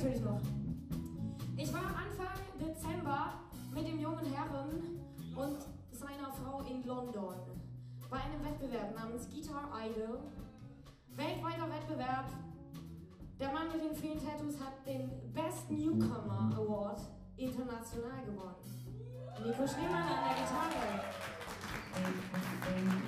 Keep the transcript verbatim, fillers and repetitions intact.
natürlich noch. Ich war Anfang Dezember mit dem jungen Herrn und seiner Frau in London bei einem Wettbewerb namens Guitar Idol. Weltweiter Wettbewerb. Der Mann mit den vielen Tattoos hat den Best Newcomer Award international gewonnen. Nico Schneemann an der Gitarre.